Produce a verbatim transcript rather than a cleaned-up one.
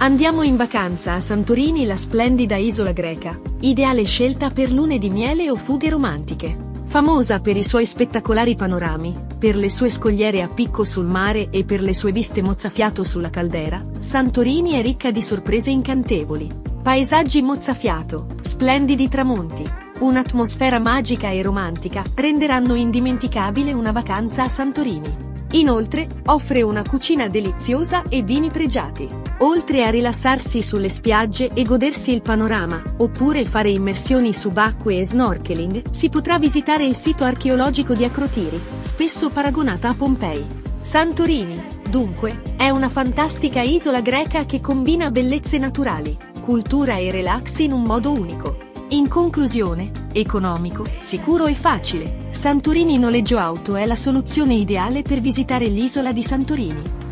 Andiamo in vacanza a Santorini, la splendida isola greca, ideale scelta per lune di miele o fughe romantiche. Famosa per i suoi spettacolari panorami, per le sue scogliere a picco sul mare e per le sue viste mozzafiato sulla caldera, Santorini è ricca di sorprese incantevoli. Paesaggi mozzafiato, splendidi tramonti, un'atmosfera magica e romantica renderanno indimenticabile una vacanza a Santorini. Inoltre, offre una cucina deliziosa e vini pregiati. Oltre a rilassarsi sulle spiagge e godersi il panorama, oppure fare immersioni subacquee e snorkeling, si potrà visitare il sito archeologico di Akrotiri, spesso paragonata a Pompei. Santorini, dunque, è una fantastica isola greca che combina bellezze naturali, cultura e relax in un modo unico. In conclusione, economico, sicuro e facile, Santorini Noleggio Auto è la soluzione ideale per visitare l'isola di Santorini.